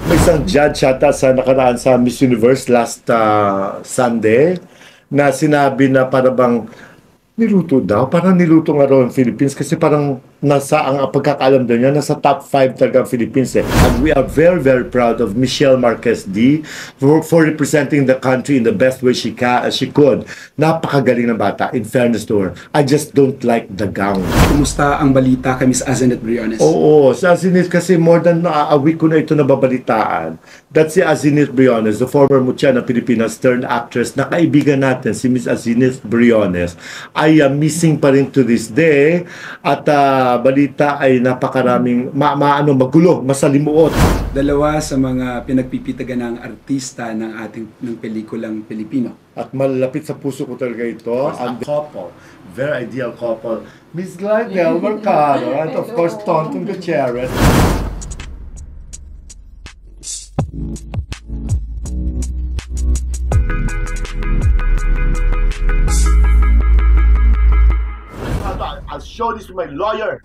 May isang judge yata sa nakaraan sa Miss Universe last Sunday na sinabi na parang niluto daw. Parang niluto nga raw ang Philippines kasi parang ang pagkakaalam daw niya, nasa top 5 talaga ang Philippines eh. And we are very, very proud of Michelle Marquez D for representing the country in the best way she could. Napakagaling ng bata, in fairness to her. I just don't like the gown. Kumusta ang balita kay Miss Azenet Briones? Oo, sa Azenet kasi more than a week ko na ito nababalitaan. That's si Azenet Briones, the former Mucha na Pilipinas turned actress na kaibigan natin, si Miss Azenet Briones, ay missing pa rin to this day. At balita ay napakaraming magulo, masalimuot. Dalawa sa mga pinagpipitagan ng artista ng pelikulang Pilipino. At malapit sa puso ko talaga ito, ang couple, very ideal couple, Miss Glidel Mercado and of course Tonton Gutierrez. I'll show this to my lawyer.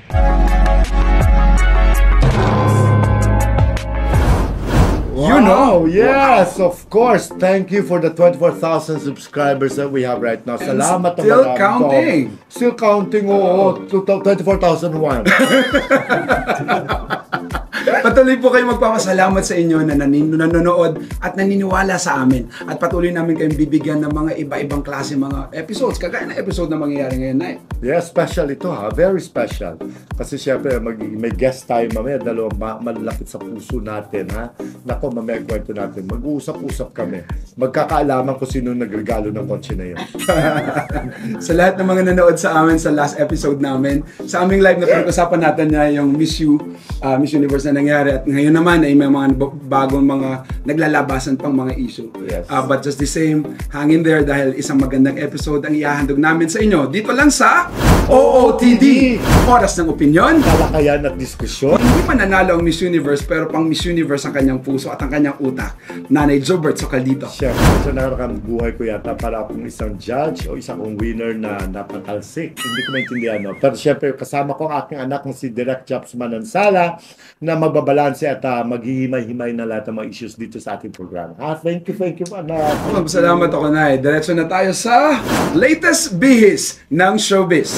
Wow. You know, yes, of course. Thank you for the 24,000 subscribers that we have right now. Salamat naman. Still counting. Still counting, oo. 24,001. Patuloy po kayo magpapasalamat sa inyo na nanonood at naniniwala sa amin. At patuloy namin kayong bibigyan ng mga iba-ibang klase mga episodes. Kagaya na episode na mangyayari ngayon na Yes, special ito ha. Very special. Kasi syempre may guest tayo mamaya. Dalawang malapit sa puso natin ha. Nako, mamaya kwento natin. Mag-uusap-usap kami. Magkakaalaman kung sino nagregalo ng kotse na yun. Sa lahat ng mga nanood sa amin sa last episode namin, sa aming live na pinag-usapan natin niya yung Miss Universe na nangyari, at ngayon naman ay may mga bagong mga naglalabasan pang mga issue. Yes. But just the same, hang in there dahil isang magandang episode ang ihahandog namin sa inyo dito lang sa OOTD, Oras ng Opinyon, Talakayan at diskusyon. Hindi mananalo ang Miss Universe pero pang Miss Universe ang kanyang puso at ang kanyang utak. Nanay Jobert Socaldito. Siyempre, sa nakakang buhay ko yata para akong isang judge o isang winner na napatalsik. Hindi ko maintindihan, no? Pero siyempre, kasama ko ang aking anak na si Direk Chaps Manansala na magbabalanse at maghihimay-himay na lahat ng mga issues dito sa ating programa. Thank you, anak. Salamat ako, Nay. Diretso na tayo sa latest bihis ng showbiz.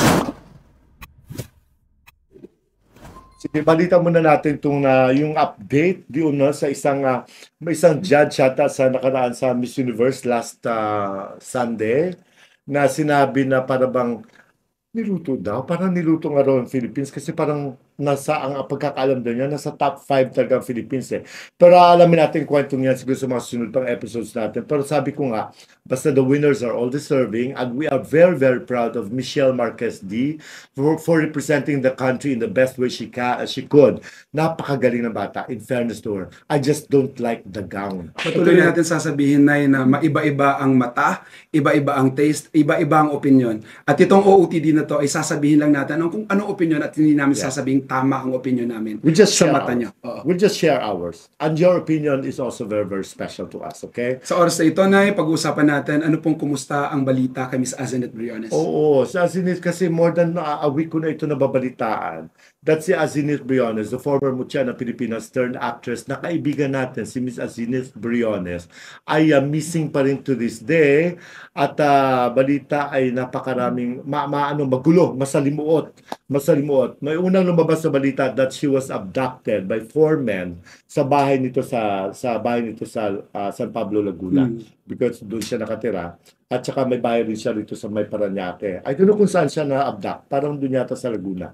Sige, balita muna natin itong yung update doon sa may isang judge yata sa nakaraan sa Miss Universe last Sunday na sinabi na parang niluto daw. Parang niluto nga raw ang Philippines kasi parang ang pagkakaalam daw niya, nasa top 5 talaga ang Philippines eh. Pero alamin natin kwentong yan siguro sa mga sunod pang episodes natin. Pero sabi ko nga, basta the winners are all deserving and we are very, very proud of Michelle Marquez D for representing the country in the best way she could. Napakagaling ng bata, in fairness to her. I just don't like the gown. Patuloy natin sasabihin na maiba-iba ang mata, iba-iba ang taste, iba-iba ang opinion. At itong OOTD na to ay sasabihin lang natin kung anong opinion at hindi namin sasabihin tama ang opinion namin sa mata niyo. We'll just share ours. And your opinion is also very, very special to us, okay? Sa oras na ito, Nay, pag-uusapan natin ano pong kumusta ang balita kay Miss Azenet Briones. Oo, sa Azenet kasi more than a week ko na ito nababalitaan. That's si Azenet Briones, the former Mucha na Pilipinas turned actress na kaibigan natin, si Miss Azenet Briones, ay missing pa rin to this day. At balita ay napakaraming magulo, masalimuot. May unang lumabas sa balita that she was abducted by 4 men sa bahay nito sa San Pablo, Laguna. Because doon siya nakatira. At saka may bahay rin siya rito sa may Parañaque. I don't know kung saan siya na-abduct. Parang doon yata sa Laguna.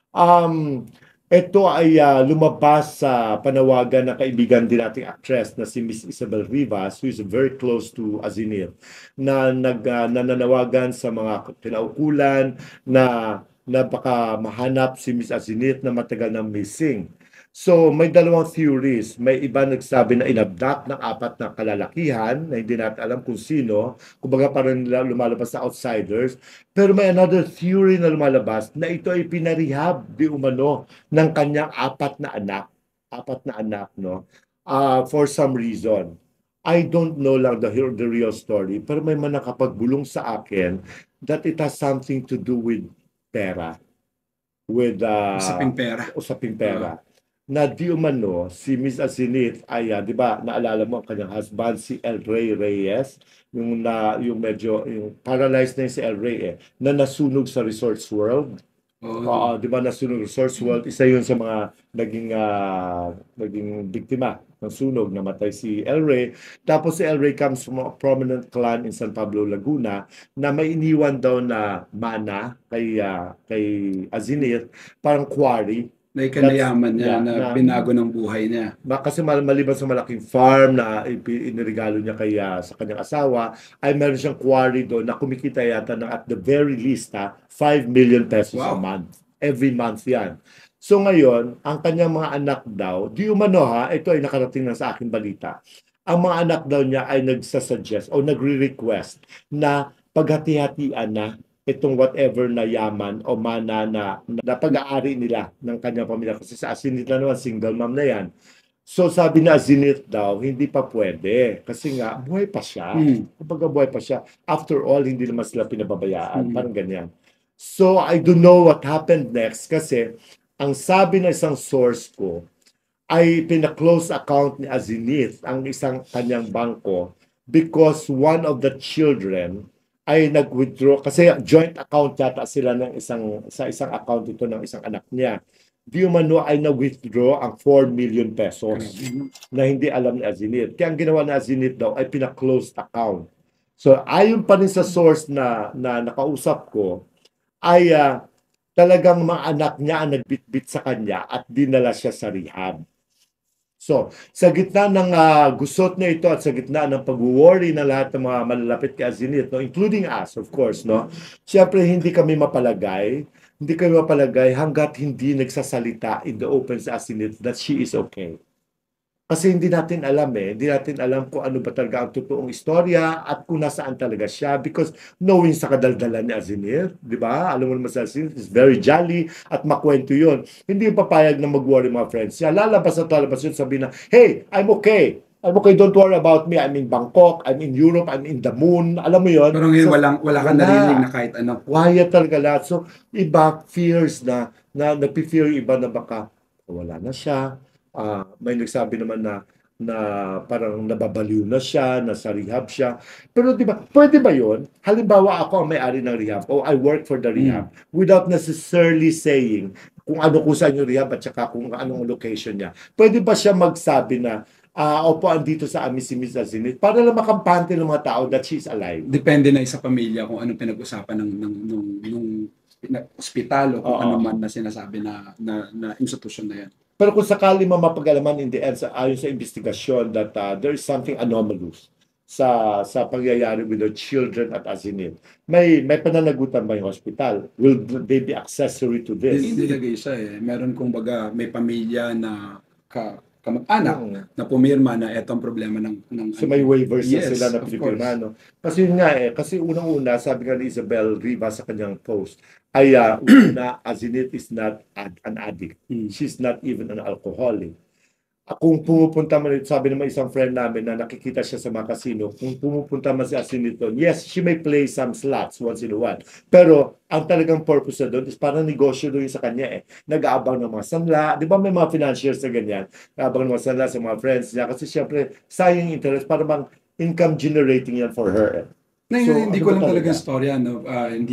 Ito ay lumabas sa panawagan ng kaibigan din nating actress na si Miss Isabel Rivas, who is very close to Azenet, na nananawagan sa mga kinaukulan na baka mahanap si Miss Azenet na matagal na missing. So, may dalawang theories. May iba nagsabi na inabduct ng 4 na kalalakihan na hindi natin alam kung sino. Kumbaga parang lumalabas sa outsiders. Pero may another theory na lumalabas na ito ay pinarehab di umano ng kanyang 4 na anak. 4 na anak, no? For some reason. I don't know lang the real story. Pero may man nakapagbulong sa akin that it has something to do with pera. With usaping pera. Usaping pera. na di umano si Miss Asinit ay, di ba, naalala mo ang kanyang husband, si El Rey Reyes, yung medyo, yung paralyzed na yung si El Rey na nasunog sa Resorts World. Oh. Di ba nasunog Resorts World, isa yun sa mga naging biktima ng sunog, namatay si El Rey. Tapos si El Rey comes from a prominent clan in San Pablo, Laguna, na may iniwan daw na mana kay Azinir, parang quarry. Naikanayaman niya na binago ng buhay niya. Kasi maliban sa malaking farm na inirigalo niya sa kanyang asawa, ay meron siyang quarry doon na kumikita yata ng at the very least 5 million pesos a month. Every month yan. So ngayon, ang kanyang mga anak daw, di umano ito ay nakarating na sa aking balita, ang mga anak daw niya ay nagsasuggest o nagre-request na paghati-hatian na itong whatever na yaman o mana na pag-aari nila ng kanyang pamilya. Kasi sa Asinit na naman, single mom na yan. So sabi na Asinit daw, hindi pa pwede. Kasi nga, buhay pa siya. Kapag buhay pa siya, after all, hindi naman sila pinababayaan. Parang ganyan. So I don't know what happened next kasi ang sabi ng isang source ko ay pina-close account ni Asinit ang isang kanyang bangko because one of the children ay nag-withdraw kasi joint account yata sila sa isang account ito ng isang anak niya. Di umano ay na-withdraw ang 4 million pesos na hindi alam ni Azinit. Kaya ang ginawa ni Azinit daw ay pina-closed account. So ayon pa rin sa source na nakausap ko ay talagang mga anak niya ang nagbitbit sa kanya at dinala siya sa rehab. So, sa gitna ng gusot na ito at sa gitna ng pag-worry na lahat ng mga malalapit kay Azinit, including us, of course, siyempre hindi kami mapalagay hanggat hindi nagsasalita in the open sa Azinit that she is okay. Kasi hindi natin alam hindi natin alam kung ano ba talaga ang totoong istorya at kung nasaan talaga siya because knowing sa kadaldalan ni Azinit, di ba? Alam mo naman sa Azinit, is very jolly at makwento yun. Hindi yung papayag na mag-worry mga friends. Siya lalabas at lalabas yun, sabihin na, hey, I'm okay. I'm okay, don't worry about me. I'm in Bangkok, I'm in Europe, I'm in the moon. Alam mo yun? Pero ngayon wala kang narinig na kahit ano. Quiet talaga lahat. So, iba fears na nagpi-fear iba na baka wala na siya. May nagsabi naman na parang nababaliw na siya, nasa rehab siya. Pero di ba, pwede ba yun? Halimbawa ako ang may-ari ng rehab o I work for the rehab without necessarily saying kung ano kung saan yung rehab at saka kung anong location niya. Pwede ba siya magsabi na opo, andito sa amin si Miss Azinit para lang makampante ng mga tao that she's alive? Depende na sa pamilya kung anong pinag-usapan ng ospital o kung ano man na sinasabi na institusyon na yan. Pero kung sakali mapag-alaman in the end, ayon sa investigasyon that there is something anomalous sa pangyayari with the children at Azinit, may pananagutan ba yung hospital? Will they be accessory to this? Hindi lagay siya Meron kumbaga may pamilya na kamag-anak na pumirma na etong problema ng So may waivers yes, sila na pinipirma, no? Kasi yun nga kasi unang-una, sabi nga ni Isabel Rivas sa kanyang post, ay una, Azinit is not an addict. She's not even an alcoholic. Kung pumupunta man, sabi naman isang friend namin na nakikita siya sa mga casino, kung pumupunta man si Azinit doon, yes, she may play some slots once in a while. Pero ang talagang purpose na doon is parang negosyo doon sa kanya Nag-aabang ng mga sanla. Di ba may mga financiers na ganyan? Nag-aabang ng mga sanla sa mga friends niya. Kasi siyempre, sayang interest, parang bang income generating yan for her hindi ko lang talaga storya, hindi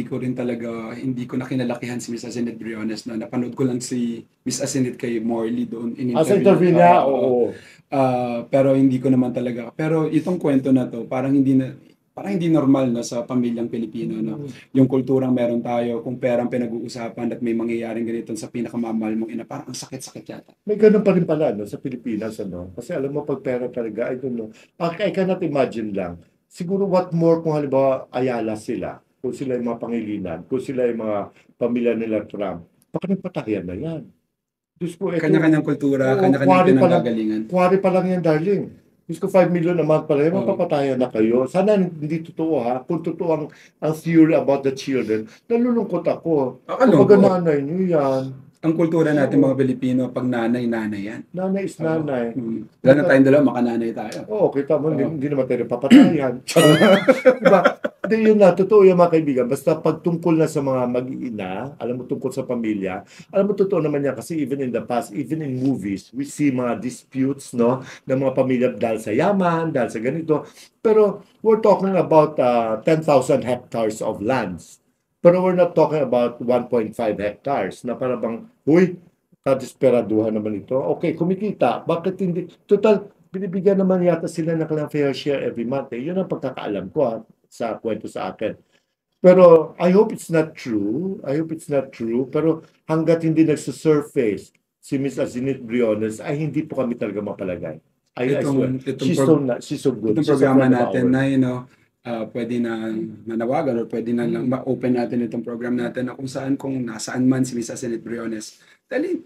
ko na kinalakihan si Miss Azinit Briones, napanood ko lang si Miss Azinit kay Morley doon sa interview niya, oo. Pero hindi ko naman talaga. Pero itong kwento na to, parang hindi normal sa pamilyang Pilipino, yung kulturang meron tayo, kung perang pinag-uusapan at may mangyayaring ganito sa pinakamamahal mong ina, parang ang sakit-sakit yata. May ganun pa rin pala sa Pilipinas, Kasi alam mo, pag pera talaga, I don't know. I cannot imagine lang. Siguro what more kung halimbawa Ayala sila, kung sila yung mga Pangilinan, kung sila yung mga pamilya nila Trump, baka nagpatayan na yan. Diyos ko, kanya-kanyang kultura, kanya-kanyang pinanggagalingan. Kuwari pa lang yan, darling. Diyos ko, 5 million naman pala yan, mapapatayan na kayo. Sana hindi totoo kung totoo ang theory about the children, nalulungkot ako. Kapag nanay niyo yan. Ang kultura natin mga Pilipino, pag nanay yan. Nanay is nanay. Wala na tayong dalawa, makananay tayo. Oo, kita mo, hindi naman tayo papatayan. Diba? Hindi, yun na, totoo yung mga kaibigan. Basta pag tungkol na sa mga mag-iina, alam mo, tungkol sa pamilya, alam mo, totoo naman yan kasi even in the past, even in movies, we see mga disputes, no, ng mga pamilya dahil sa yaman, dahil sa ganito. Pero we're talking about 10,000 hectares of lands. Pero we're not talking about 1.5 hectares na para bang, huy, kadesperaduhan naman ito. Okay, kumikita. Bakit hindi? Total, binibigyan naman yata sila ng kanilang fair share every month. Eh. Yun ang pagkakaalam ko sa kwento sa akin. Pero I hope it's not true. I hope it's not true. Pero hanggat hindi nagsusurface si Miss Azinit Briones, ay hindi po kami talaga mapalagay. I swear. She's so good. Itong She's a programa friend of natin ours. na, pwede na manawagan or pwede na lang ma-open natin itong program natin na kung saan, kung nasaan man si Miss Azinit Briones. Dahil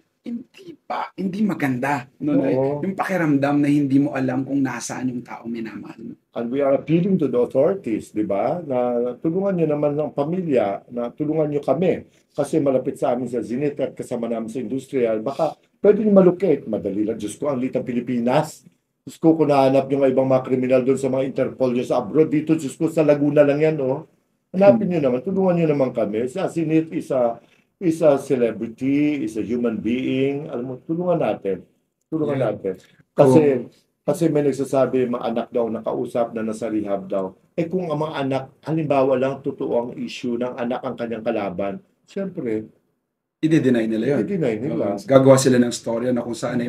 hindi maganda. No, Oo. yung pakiramdam na hindi mo alam kung nasaan yung tao minamahal mo. And we are appealing to the authorities, di ba? Na tulungan nyo naman ng pamilya, na tulungan nyo kami. Kasi malapit sa amin sa Zenith at kasama namin sa industrial. Baka pwede nyo malocate. Madali lang. Diyos ko, ang litang Pilipinas. Diyos ko, kung nahanap nyo nga ibang mga kriminal doon sa mga Interpol nyo sa abroad. Dito, Diyos ko, sa Laguna lang yan, oh. Hanapin nyo naman. Tulungan nyo naman kami. Sa Zenith is a celebrity, is a human being. Alam mo, tulungan natin. Tulungan Yeah. natin. Kasi may nagsasabi, mga anak daw nakausap na nasa rehab daw. Eh kung ang mga anak, halimbawa lang, totoo ang issue ng anak ang kanyang kalaban, siyempre, I-deny nila yun. i-deny nila. Gagawa sila ng storya na kung saan ay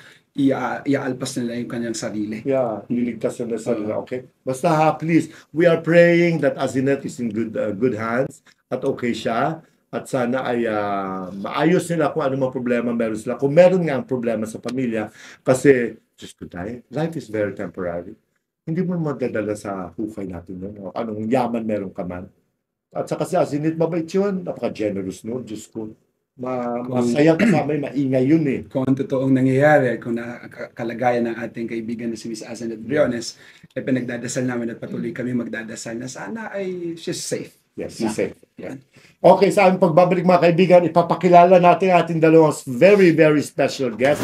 iaalpas nila yung kanyang sarili. Yeah, liligtas na sa nila, okay? Basta please, we are praying that Azinet is in good hands at okay siya. At sana ay maayos nila kung ano mga problema meron sila. Kung meron nga ang problema sa pamilya, kasi, just to die, life is very temporary. Hindi mo magdadala sa hukay natin yun. O anong yaman meron ka man. At saka si Azinit, mabait yun. Napaka-generous nun, Diyos ko. Masayang kasama yun, maingay yun eh. Kung ang totoong nangyayari, kung kalagayan ng ating kaibigan na si Miss Azinit Briones, ay pinagdadasal namin at patuloy kami magdadasal na sana ay she's safe. Yes, she's safe. Yeah. Okay, sa aming pagbabalik mga kaibigan, ipapakilala natin ating dalawang very, very special guest.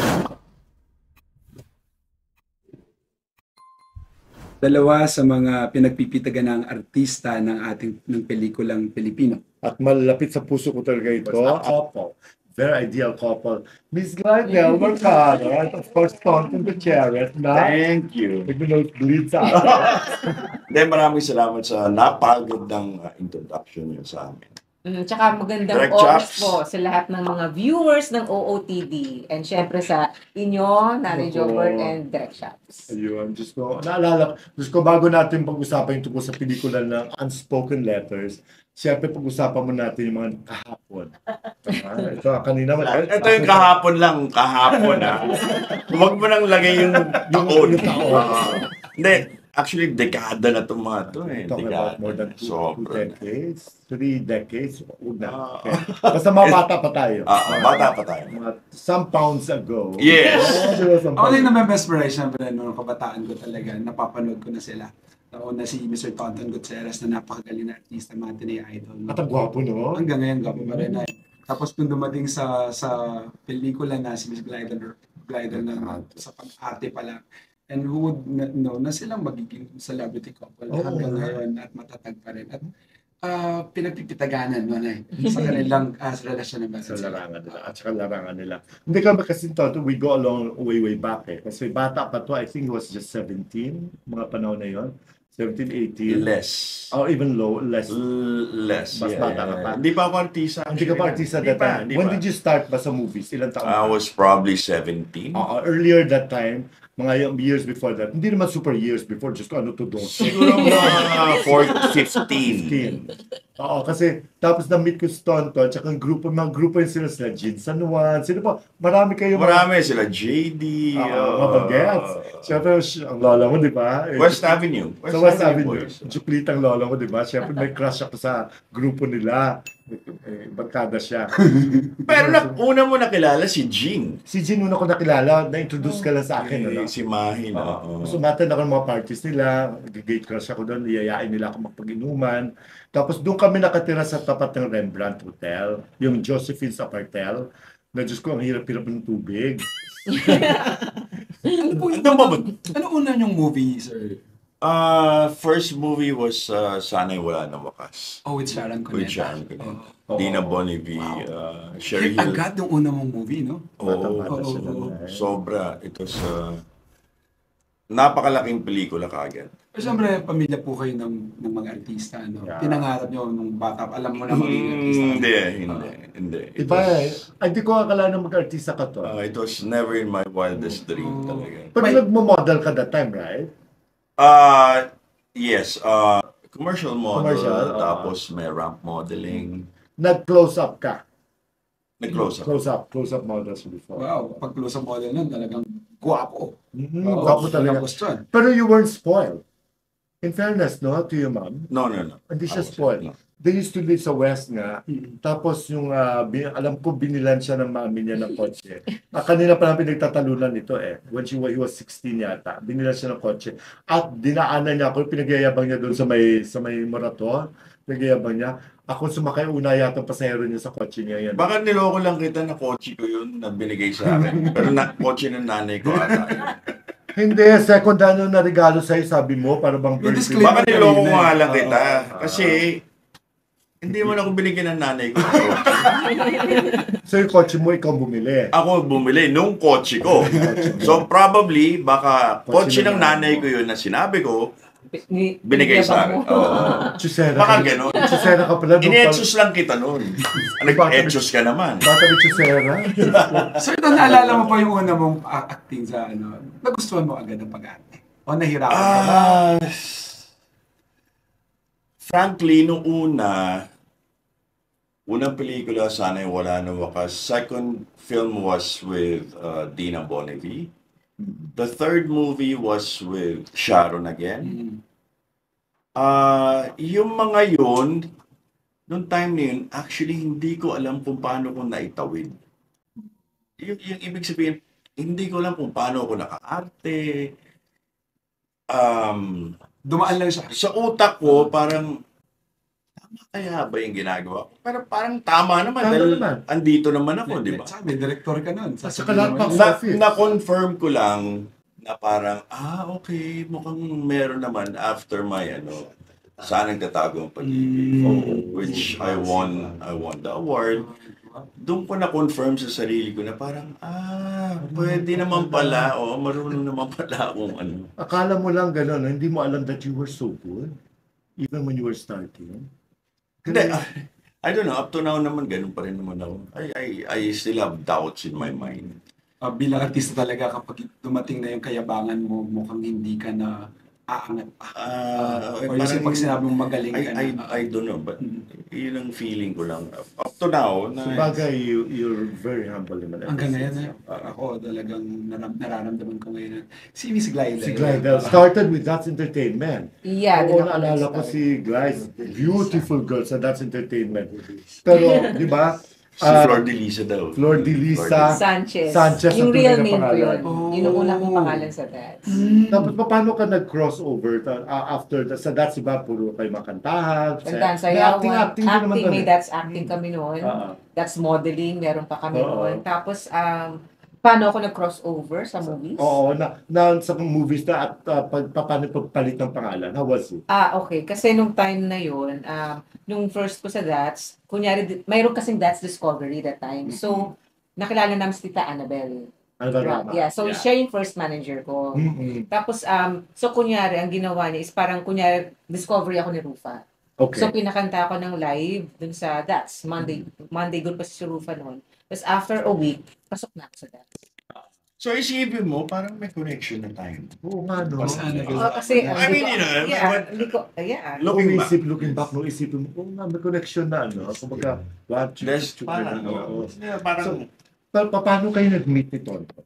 Dalawa sa mga pinagpipitagan ng artista ng pelikulang Pilipino. At malapit sa puso ko talaga ito. Couple. Very ideal couple. Miss Glidel Mercado, and of course, Tonton Gutierrez na Thank you. nag-nosebleed sa akin. Then maraming salamat sa napakagandang introduction niyo sa amin. Tsaka magandang Direct oras chops. po sa lahat ng mga viewers ng OOTD. And syempre sa inyo, Nanay Oo. Jobert and Direct Shops. Ayun, Diyos ko. Naalala, Diyos ko, bago natin pag-usapan yung tungkol sa pelikula ng Unspoken Letters, siyempre pag-usapan mo natin yung mga kahapon. Ito, kanina. Ito yung kahapon ha. Huwag mo nang lagay yung taon. yung taon. Hindi, actually, dekada na itong mga ito eh. Talking about more than two Sobra. decades, 3 decades. Huwag na. Okay. Basta mga bata pa tayo. Bata pa tayo. Some pounds ago. Yes. Some Ako pounds. din naman best friend, syempre, noong kabataan ko talaga, napapanood ko na sila. Nauna si Mr. Tonton Gutierrez na napakagaling na artista, matinee idol. At ang gwapo, no? Hanggang ngayon, gwapo pa rin. Tapos kung dumating sa pelikula na si Miss Glidel na sa pag-arte pa lang, and who would know na silang magiging celebrity couple Oo. hanggang ngayon at matatag pa rin. At pinagpipitaganan sa kanilang relasyon ng Sa bata. larangan nila. At saka larangan nila. Hindi kami kasi ito, we go along way back eh. Kasi bata pa to, I think he was just 17, mga panahon na yon. 17, 18. Less. Or even less. Less. Mas bata ka pa. Hindi pa ako artista. Hindi ka pa artista that time. When did you start ba sa movies? Ilang taon? I was probably 17. Earlier that time, mga years before that. Hindi naman super years before, just ko ano to doon. Siguro mga 15. 15. Oo, kasi tapos na-meet ko si Tonton, tsaka mga grupo yun sila Jin San Juan, sino pa, marami kayo. Marami sila JD. Mga bagets. Siyempre, ang lola mo, di ba? West Avenue. Sa West Avenue. Boys. Juplit ang lola mo, di ba? Siyempre, may crush ako sa grupo nila. Barkada siya. Pero una mo nakilala si Jing. Si Jin, una ko nakilala, na-introduce ka lang sa akin. Ano? Si Mahin. oo. Sumatan ako ng mga parties nila, gate crush ako doon, iyayain nila ako magpag-inuman. Tapos doon kami nakatira sa tapat ng Rembrandt Hotel, yung Josephine's Apartel, na Diyos ko, ang hirap-hirap ng tubig. Ano una yung movie, sir? First movie was Sana'y Wala na Wakas. Oh, with Sharon Cuneta. With Sharon Cuneta. Oh. Dina Bonnevie, Sherry Hit Hill. agad yung una mong movie, no? Oo, Bata-bata siya Oo. nun, eh. sobra. Ito sa napakalaking pelikula kaagad. Pero siyempre, pamilya po kayo ng mga artista, no? Yeah. Pinangarap nyo nung bata, alam mo na magiging artista. Hindi. Iba Ay, di ko akala na mag-artista ka to. It was never in my wildest dream talaga. Pero May- nagmo-model ka that time, right? Yes, commercial model, Commercial, tapos may ramp modeling, Nag-close up ka. nag-close up. Close up models before. Wow, pag close up model nun, talagang guwapo. Oo, Gwapo talaga. walang question. Pero you weren't spoiled. In fairness, no, to your mom, No. hindi siya I was- spoiled. no. They used to live sa West nga. Tapos yung, alam ko, binilan siya ng mami niya ng kotse. Kanina pa namin pinagtatalunan nito when he was 16 yata. Binilan siya ng kotse. At dinaanan niya ako, pinagyayabang niya doon sa may Morato. Pinagyayabang niya. Ako sumakay una yata pasahero niya sa kotse niya yan. Baka niloko lang kita na kotse ko yun na binigay sa akin. Pero kotse ng nanay ko ata yun. Hindi, second na regalo sa'yo, sabi mo, para bang Yung birthday. disclaimer Baka niloko kanina. nga lang kita. Oo. Kasi hindi mo na ako binigyan ng nanay ko. So yung kotse mo, ikaw bumili. Ako bumili nung kotse ko. So probably, baka kotse ng nanay ko yun na sinabi ko, binigay sa akin. Oo. Chusera Baka ka. gano'n. Chusera ka pala. Inetsos lang kita nun. Nag-etsos ka naman. Bata may chusera. So ito, naalala mo pa yung una mong acting sa ano, nagustuhan mo agad ang pag-arte? O nahirapan ka ba? Frankly, nung unang pelikula, Sana'y Wala na Wakas. Second film was with Dina Bonnevie. The third movie was with Sharon again. Yung mga yun, nung time na yun, actually hindi ko alam kung paano ko naitawid. Yung ibig sabihin, hindi ko alam kung paano ako naka-arte. Dumaan lang siya. Sa utak ko, parang, tama kaya ba yung ginagawa ko? Pero parang tama naman, Tama dahil naman. andito naman ako, di ba? Sabi, director ka nun. At saka Sasabihin lahat naman pa- yun. office. Na-confirm ko lang na parang, okay, mukhang meron naman after my, Saan Nagtatago ang Pag-ibig, which I won the award. Doon ko na-confirm sa sarili ko na parang, pwede naman pala, marunong naman pala akong Akala mo lang gano'n, hindi mo alam that you were so good. Even when you were starting. Hindi, I don't know, up to now naman, ganun pa rin naman ako. I still have doubts in my mind. Bilang artista talaga, kapag dumating na yung kayabangan mo, mukhang hindi ka na aangat pa. Or yung pag sinabi mong magaling ka na. I don't know, but yun ang feeling ko lang. Up to now, na, Sabagay, you're very humble naman. Hanggang ngayon, ako talagang nararamdaman ko ngayon. Si Miss Glidel. Si Glidel started with That's Entertainment. Yeah, Oo, din ako naalala ko nag-start. si Glidel. Beautiful girl sa That's Entertainment. Pero, di ba? si Flor de Lisa daw. Flor de Lisa. Sanchez. Sanchez Yung ang real tunay na name ko pangalan. yun. Yun ang una kong pangalan sa That's. Tapos paano ka nag-crossover after sa That's, iba, puro kayo makantahan. Kantahan May sayawan, acting din naman acting, doon may eh. That's acting kami noon. That's modeling, meron pa kami Oo. noon. Tapos, paano ako nag-crossover sa movies? Oo, na sa movies na at paano pagpalit ng pangalan? How was it? Okay. Kasi nung time na yun, nung first ko sa That's, kunyari, mayroon kasing That's Discovery that time. So, nakilala namin si Tita Annabelle. Ano ba? Yeah, so siya yung first manager ko. Mm-mm. Tapos, so kunyari, ang ginawa niya is parang kunyari, discovery ako ni Rufa. Okay. So, pinakanta ako ng live dun sa That's. Monday doon pa si Rufa noon. Tapos, after a week, pasok na ako sa That's. So isipin mo, parang may connection na tayo. Oo nga, no? Mas ano, Kasi, I mean, looking back. Looking back, no, isipin mo, nga, may connection na, ano? Kumbaga, There's parang, parang, paano kayo nag-meet ni Tonto?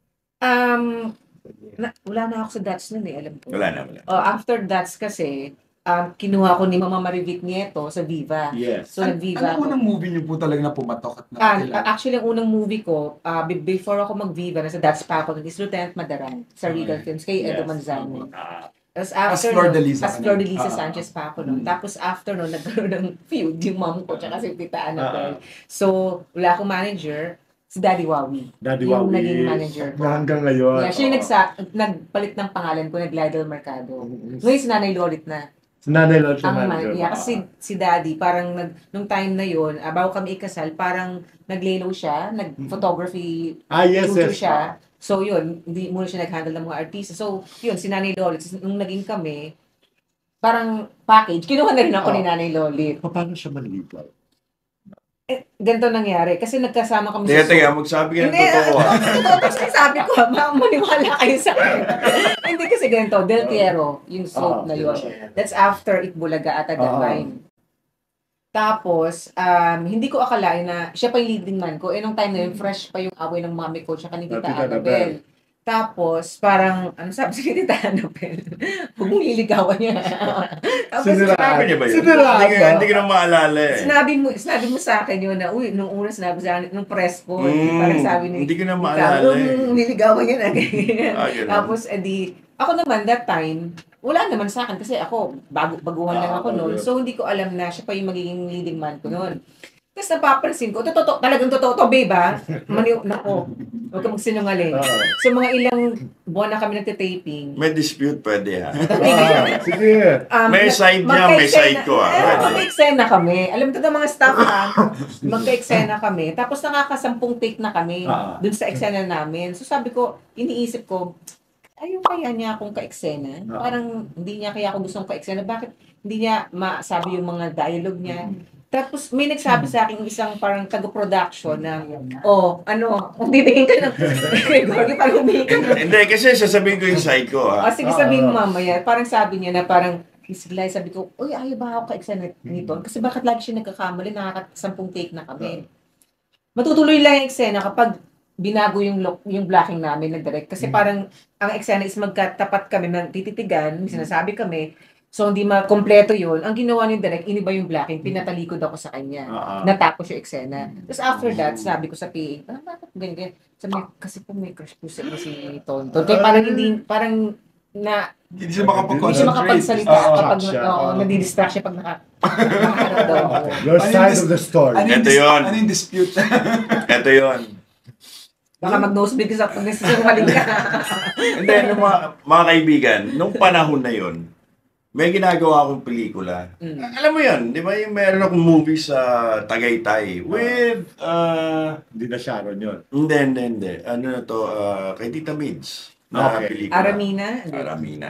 wala na ako sa That's noon alam ko. wala. After That's kasi, kinuha ko ni Mama Marivit Nieto sa Viva. Yes. So, nag-Viva Ano ako. unang movie niyo po talaga na pumatok at nakilala? Actually, ang unang movie ko, before ako mag-Viva, nasa That's pa ako, is Lieutenant Madaran sa Regal Films kay Edo Manzano. Tapos after Flor de nun, Lisa as ka Flor nun. de Lisa Sanchez pa ako nun. Tapos after nun, nagkaroon ng feud yung mom ko tsaka si Tita Annabelle. So, wala akong manager. Si Daddy Wawi. Daddy Yung Wawi. naging manager ko. Na hanggang ngayon. Yeah, siya yung nagpalit ng pangalan ko, nag-Lidl Mercado. Ngayon si Nanay Lolit na. Si Nanay Lodge yung Ang manager. yeah, kasi si Daddy, parang nung time na yon, bago kami ikasal, parang naglelo siya, nag-photography Yes, tutor yes. siya. So yun, hindi muna siya nag-handle ng mga artista. So yun, si Nanay Lolit, nung naging kami, parang package, kinuha na rin ako ni Nanay Lolit. Paano siya manligaw? Ganito nangyari, kasi nagkasama kami Teka, magsabi ka ng Hindi, totoo. totoo to sinasabi ko, maniwala kayo sa akin. Hindi kasi ganito, Del Piero, yung soap na yun. That's after Itbulaga at that time. Tapos, hindi ko akalain na siya pa yung leading man ko. Nung time na yun, fresh pa yung away ng mami ko, tsaka ni Tita Tita Annabel. Tapos, parang, ano sabi si Tita Annabel? Huwag mong liligawan niya. Tapos, Sinabi niya ba yun? Siniraan Hindi ko na maalala eh. sinabi mo sa akin yun na, uy, nung una sinabi sa akin, nung press ko, parang sabi ni Hindi ko na Tita, maalala eh. niligawan niya na. Ganun. Tapos, ako naman, that time, wala naman sa akin kasi ako, baguhan lang ako noon. So, hindi ko alam na siya pa yung magiging leading man ko noon. Tapos napapansin ko, talagang totoo to, babe, ha? Nako, huwag ka magsinungaling. So, mga ilang buwan na kami nagtitaping. May dispute pwede ha. Sige. May side niya, may side ko ha. Magka-eksena kami. Alam mo mga staff ha, magka-eksena kami. Tapos nakakasampung take na kami dun sa eksena namin. So sabi ko, iniisip ko, ayaw kaya niya akong ka-eksena? Parang hindi niya kaya ako gustong ka-eksena. Bakit hindi niya masabi yung mga dialogue niya? Tapos may nagsabi sa akin isang parang taga-production na, bibigyan ka ng Gregory, parang bibigyan ka ng Hindi, kasi sasabihin ko yung side ko ha. sige, sabihin mo mamaya. Parang sabi niya na parang, Islay, sabi ko, uy, ayaw ba ako ka-eksena nito? Kasi bakit lagi siya nagkakamali, nakakasampung take na kami. Matutuloy lang yung eksena kapag binago yung look, yung blocking namin ng direct. Kasi parang, ang eksena is magkatapat kami, tititigan, may sinasabi kami, so hindi makompleto yun. Ang ginawa ni direct, iniba yung blocking, pinatalikod ako sa kanya. Natapos yung eksena. Tapos after that, sabi ko sa PA, bakit ganyan? Sabi niya, kasi po may crush po sa si Tonton. Kaya parang Hindi siya hindi siya makapag-concentrate. makapagsalita kapag siya. nadidistract siya pag nakaharap daw ako. Your side of the story. Ito yun. Ano yung dispute? Ito yun. Baka mag-nosebleed ka sa pag nagsisinungaling ka. Hindi, mga kaibigan, nung panahon na yun, may ginagawa akong pelikula. Alam mo yun, di ba yung meron akong movie sa Tagaytay with, Hindi na Sharon yun. hindi. Ano na to, kay Tita Mids. Na Okay. pelikula. Aramina? Aramina.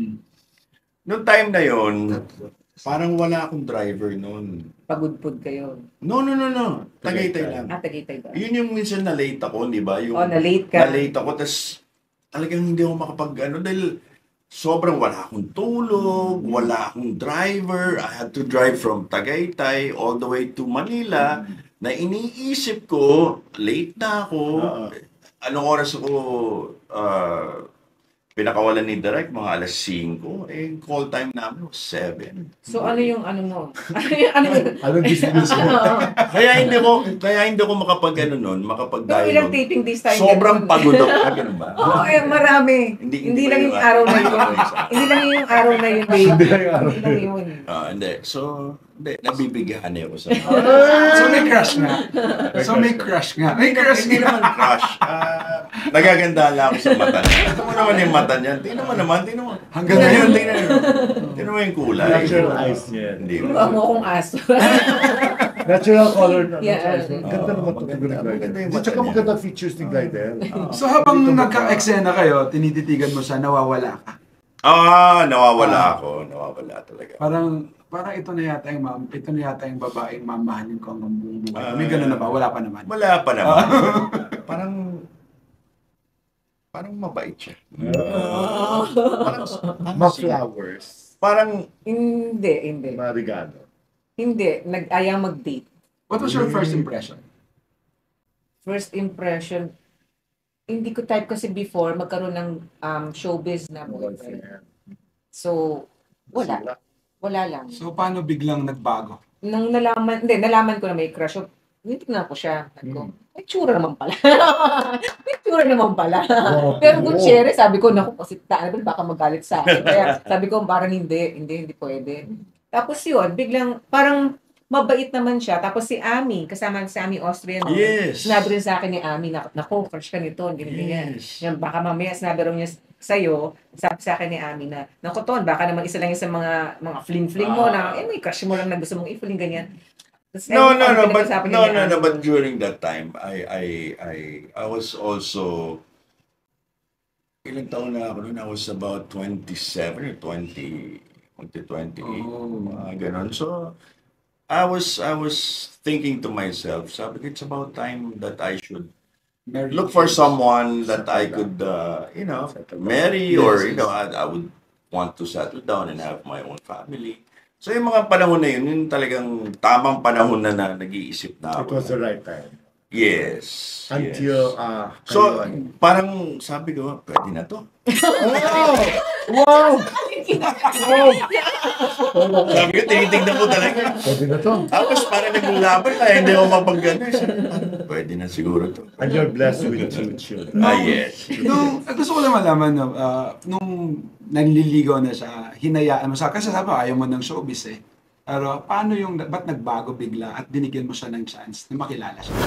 Noong time na yun, parang wala akong driver noon. Pagudpud kayo. No. Tagaytay lang. Tagaytay ba? Yun yung minsan na late ako, di ba? Yung Na-late ka. na-late ako, tas talagang hindi ako dahil sobrang wala akong tulog, wala akong driver. I had to drive from Tagaytay all the way to Manila na iniisip ko, late na ako. Anong oras ako pinakawalan ni Direk? Mga alas 5. Call time namin was 7. So ano yung ano mo? Anong business mo? Kaya hindi ko makapag-dialogue. Pero ilang taping days tayo? Sobrang pagod ako. Ganun ba? Oo, marami. Hindi lang yung araw na yun. Hindi lang yung araw na yun, babe. Hindi lang yung araw Hindi lang yun. Hindi. So, nabibigyan ako sa So may crush nga. May crush Hindi naman crush. Nagaganda lang ako sa mata niya. Ito mo naman yung mata niya. Tingnan mo naman. Hanggang ngayon. Tingnan mo yung kulay. Natural eyes niya. Hindi mo. Mukha mo akong aso. Natural color na. Yeah. Ganda naman ito. Maganda yung mata Tsaka niya. maganda features ni Glidel. So habang nagka-eksena kayo, tinititigan mo siya, nawawala ka. Nawawala ako. Nawawala talaga. Parang ito na yata yung babaeng mamahalin ko hanggang buong buhay. May gano'n na ba? Wala pa naman. Wala pa naman. Parang mabait siya. Ma-flowers. Parang Hindi. Ma-regalo. Hindi. Nag-aya mag-date. What was your first impression? First impression, hindi ko type kasi before magkaroon ng showbiz na boyfriend. So, wala. Wala lang. So paano biglang nagbago? Nung nalaman ko na may crush, tinitignan ko siya. Sabi ko, may tsura naman pala. May tsura naman pala. Pero kung chere, sabi ko, naku, kasi baka magalit sa akin. Kaya sabi ko, parang hindi pwede. Tapos yun, biglang, parang mabait naman siya. Tapos si Ami, kasama si Ami Austria no? Yes. Sinabi rin sa akin ni Ami na, nako, crush ka nito, ganyan. Yes. Yan, baka mamaya sinabi rin niya sa'yo, sabi sa akin ni Ami na, nako Ton, baka naman isa lang yung sa mga fling-fling mo na, may crush mo lang na gusto mong i-fling, ganyan. Tapos, No, pinag-usapan niya ni Ami. but during that time, I was also, ilang taon na ako noon? I was about 27 or 28, mga ganon. So, I was thinking to myself, sabi ko, it's about time that I should look for someone that I could, marry, or, I would want to settle down and have my own family. So, yung mga panahon na yun, yung talagang tamang panahon na nag-iisip na It ako. was the right time. Yes. Until, So, parang sabi ko, pwede na to. Wow! Sabi ko, tinitignan ko talaga. Pwede na to. Tapos parang naglalaban, kaya hindi ako mapagana. Pwede na siguro to. And you're blessed with two children. Yes. Gusto ko lang malaman, no, nung nanliligaw na siya, hinayaan mo siya, kasi sabi mo, ayaw mo ng showbiz eh. Pero paano ba't nagbago bigla at binigyan mo siya ng chance na makilala siya?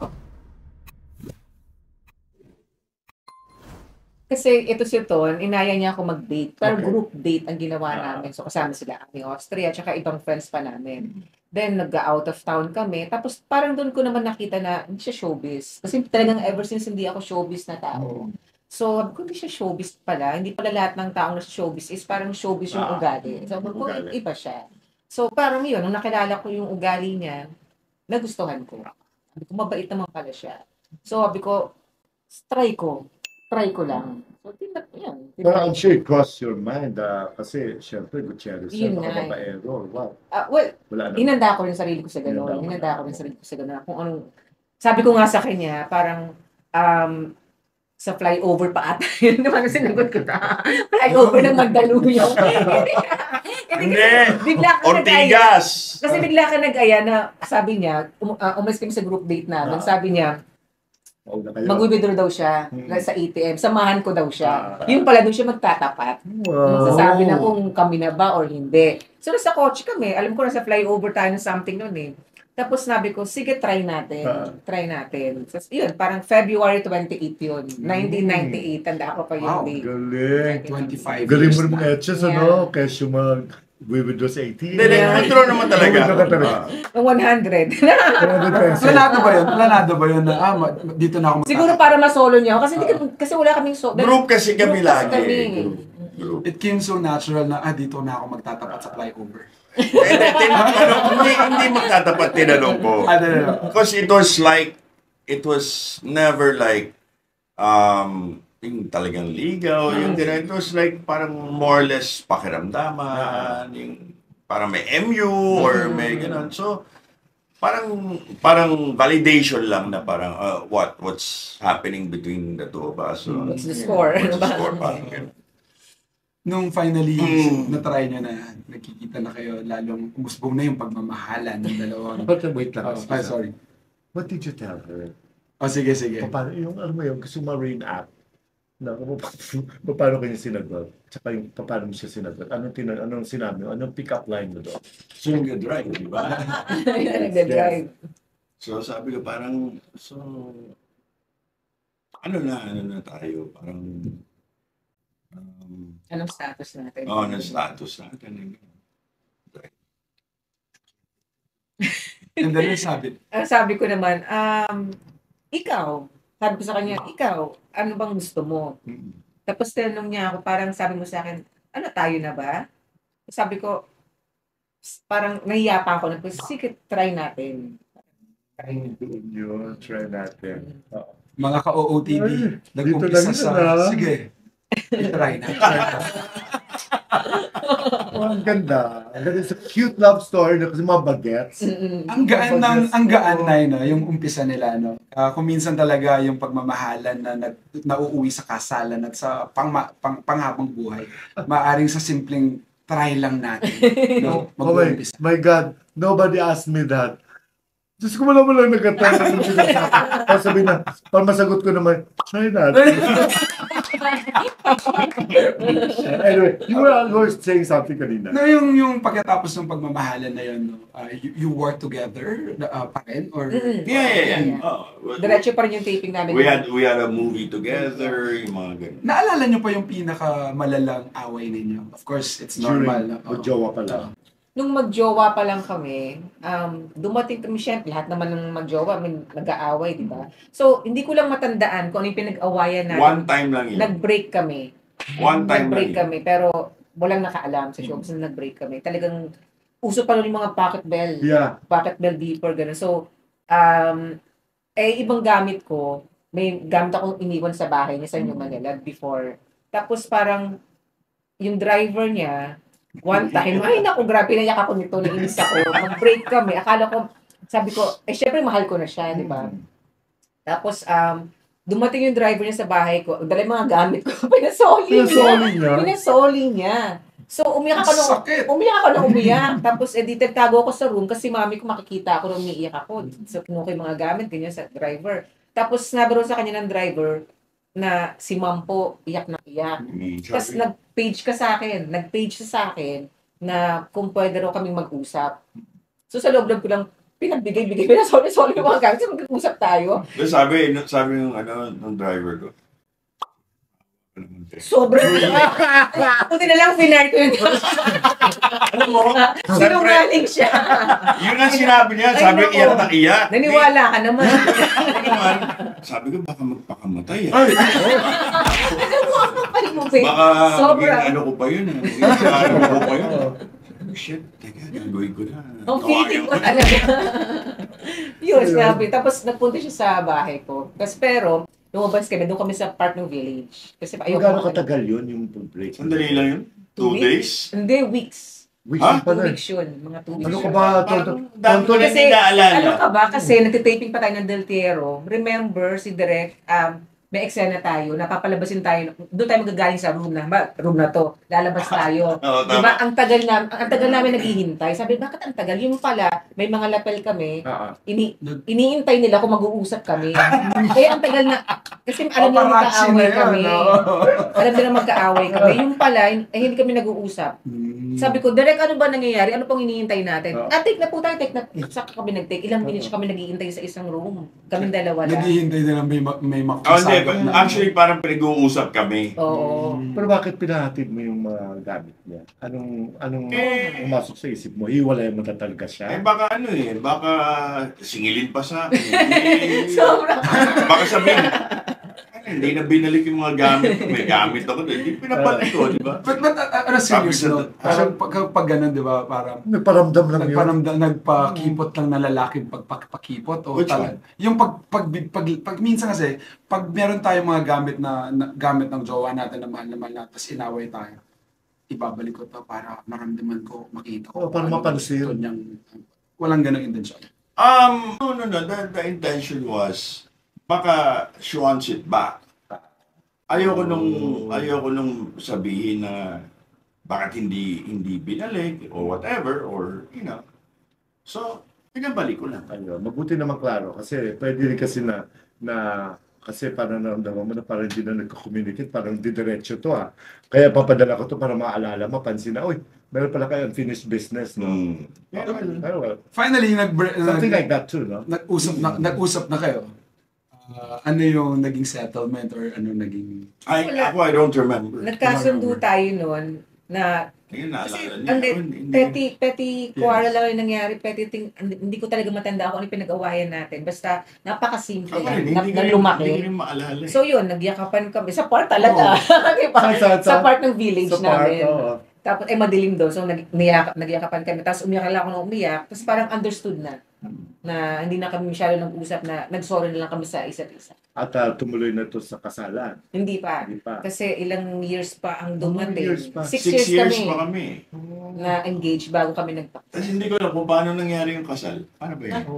Kasi ito si Ton, inaya niya ako mag-date. Pero group date ang ginawa namin. So kasama sila kami Austria, tsaka ibang friends pa namin. Then nag-out of town kami. Tapos parang doon ko naman nakita na hindi siya showbiz. Kasi talagang ever since hindi ako showbiz na tao. So, sabi ko, hindi siya showbiz pala. Hindi pala lahat ng taong nasa showbiz is parang showbiz yung ugali. So, sabi ko, iba siya. So, parang yun, nung nakilala ko yung ugali niya, nagustuhan ko. Sabi ko, mabait naman pala siya. So, sabi ko, try ko lang. So, yan. Pero I'm sure it crossed your mind kasi syempre Gutierrez Yun siya, nga baka babaero or what. Well, Wala naman. hinanda ko rin sarili ko sa gano'n. Hinanda ko rin sarili ko sa gano'n. Kung anong, sabi ko nga sa kanya, parang, sa flyover pa ata. Yun naman ang sinagot ko ta. Flyover ng Magdaluyong. Hindi! Bigla ka nag-aya. Ortigas! Kasi bigla ka nag-aya na, sabi niya, umalis kami sa group date namin. Sabi niya, mag-withdraw daw siya sa ATM. Samahan ko daw siya. Yun pala doon siya magtatapat. Magsasabi na kung kami na ba or hindi. So, nasa kotse kami. Alam ko nasa flyover tayo ng something noon eh. Tapos sabi ko, sige, try natin. Try natin. So, yun, parang February 28 yun. 1998. Tanda ko pa yun. Wow, Galing. 25 Galing years mo ng na. etches, ano? Kaysa mag-withdraw sa 18. Hindi, nag-withdraw naman talaga. Ng 100. Planado ba yun? Planado ba yun na, dito na ako Siguro para masolo niya ako. Kasi wala kaming Group kasi kami Group kasi lagi. kami. Group. It came so natural na, dito na ako magtatapat sa flyover. Hindi magtatapat tinanong ko. Because it was never like, yung talagang ligaw, yung gano'n. It was like parang more or less pakiramdaman, yung parang may MU or may gano'n. So, parang validation lang na parang what's happening between the two of us. So, What's the score? What's the score? Parang gano'n. Nung finally, na-try nyo na, nakikita na kayo, lalong umusbong na yung pagmamahalan ng dalawang... But wait lang. Sorry. What did you tell her? Sige. Paano yung, alam mo yun, gusto mo reenact na paano kanya sinagot? Tsaka yung paano mo siya sinagot? Anong sinabi mo? Anong pick-up line mo doon? So, yung good right, di ba? Nag-drive. So, sabi ko parang, ano na tayo? Parang, Anong status natin? anong status natin? And then sabi, Sabi ko naman, ikaw, sabi ko sa kanya, ikaw, ano bang gusto mo? Tapos tinanong niya ako, parang sabi mo sa akin, ano tayo na ba? Sabi ko, parang nahiya pa ako, sige, try natin. Yun, try natin. mga ka-OOTD, nag-umpisa sa, sige, try na. Ang ganda. Ang ganda. It's a cute love story na kasi mga bagets. Ang gaan na yun, yung umpisa nila, no? Kung minsan talaga yung pagmamahalan na nauuwi sa kasalan at sa panghabang buhay, maaring sa simpleng try lang natin, no? Mag-uumpisa. My God, nobody asked me that. Diyos ko, wala mo lang nagkatawa. Tapos sabi na, para masagot ko naman, try natin. Anyway, you were saying something kanina. No, yung pagkatapos ng pagmamahalan na yun, no, you work together pa rin? Or... Yeah. Diretso pa rin yung taping namin. We had a movie together, yung mga ganun. Naalala nyo pa yung pinakamalalang away ninyo? Of course, it's normal. No? Magjowa pa lang. Nung magjowa pa lang kami, dumating kami, syempre, lahat naman ng magjowa, nag-aaway, di ba? So, hindi ko lang matandaan kung ano yung pinag-awayan natin. One time lang yun. Nag-break kami. One time Nag-break lang yun. kami, pero walang nakaalam sa show kasi nag-break kami. Talagang, uso pa nun yung mga pocket bell. Yeah. Pocket bell beeper, gano'n. So, ibang gamit ko, may gamit akong iniwan sa bahay niya sa New Manila before. Tapos parang, yung driver niya, one time, ay naku, grabe na yak ako nito, nainis ako. Mag-break kami. Akala ko, sabi ko, syempre mahal ko na siya, di ba? Tapos, dumating yung driver niya sa bahay ko, dala yung mga gamit ko, pinasoli niya. So, umiyak ako nung umiyak. Tapos, tago ako sa room kasi mami ko makikita ako nung umiiyak ako. So, kinuha ko yung mga gamit, ganyan sa driver. Tapos, nabaro sa kanya ng driver, na si ma'am po, iyak na iyak. Tapos nag-page siya sa akin na kung pwede raw kaming mag-usap. So sa loob ko lang, pinagbigay-bigay, pinasoli-soli yung mga gamit, so mag-usap tayo. Sabi yung ng driver ko, Sobrang buti na lang pinar ko yun. alam mo, Sinungaling siya. yun ang sinabi niya, sabi Ay, naku. iyak na iyak. Naniwala ka naman. Sabi ko, baka magpakamatay. Ano mo ang kapal mo, babe? Baka Sobra. ano ko pa yun. Ano ko pa yun. Shit, teka, gagawin ko na. Ang feeling ko talaga. Yun, sabi. Tapos nagpunta siya sa bahay ko. Tapos pero, lumabas kami, doon kami sa part ng village. Kasi ayoko. Gano'ng katagal yun yung break? Sandali lang yun? 2 days? Hindi, weeks. Weeks Ha? pa 2 na. weeks yun. Mga 2 weeks. Ano ka yun. ba? Parang dami ko na Kasi, hindi naalala. ano ka ba? Kasi nagtitaping pa tayo ng Del Tiero. Remember, si Direk, may eksena tayo, napapalabasin tayo, doon tayo magagaling sa room na to, lalabas tayo. Oo, tama. Diba, ang tagal namin naghihintay. Sabi, bakit ang tagal? Yung pala, may mga lapel kami, iniintay nila kung mag-uusap kami. Kaya ang tagal na, kasi alam nila magkaaway kami. Alam nila magkaaway kami. Yung pala, hindi kami nag-uusap. Sabi ko, Direk, ano ba nangyayari? Ano pong hinihintay natin? Take na po tayo, take na. Saka kami nag-take. Ilang minutes kami naghihintay sa isang room. Kaming dalawa lang. Naghihintay na lang may Oh, makasagot hindi. na. Actually, parang pinag-uusap kami. Oo. Pero bakit pinahatid mo yung mga gamit niya? Anong pumasok sa isip mo? Hiwalay mo na talaga siya? Baka baka singilin pa sa akin. Sobra. Baka sabihin, hindi na binalik yung mga gamit. May gamit ako doon. Hindi pinapalit ko, di ba? But serious, no? Parang pag ganun, di ba, parang Nagparamdam lang yun. nagpakipot lang na lalaking pagpakipot o Which talaga. Yung pag minsan kasi, pag meron tayong mga gamit ng jowa natin na mahal natin, tapos inaway tayo, ibabalik ko to para maramdaman ko, makita ko. Para mapansin. Walang ganong intensyon. No. The intention was, baka she wants it back. Ayoko nung sabihin na bakit hindi binalik or whatever or So, pinabalik ko lang. Mabuti naman klaro kasi pwede rin kasi na kasi parang naramdaman mo na parang hindi na nagko-communicate, parang didiretso to Kaya papadala ko to para maalala, mapansin na, meron pala kayo unfinished business, no? Finally, something like that too, no? nag-usap na kayo. Ano yung naging settlement or ano naging... I don't remember. Nagkasundo tayo noon na Kaya naalala kasi petty quarrel lang yung nangyari, hindi ko talaga matanda ako ano yung pinag-awayan natin. Basta napakasimple lang, na lumaki. Hindi ko rin maalala. So yun, nagyakapan kami. Sa part talaga. Diba? Sa part ng village namin. Tapos, madilim doon. So, nagyakapan kami. Tapos, umiyak lang ako nung umiyak. Tapos, parang understood na hindi na kami masyado nag-usap na nag-sorry na lang kami sa isa't isa. At tumuloy na to sa kasalan. Hindi pa. Kasi ilang years pa ang dumating. 6 6 years pa kami. Na engaged bago kami nagpakasal. Tapos hindi ko alam kung paano nangyari yung kasal. Paano ba yun?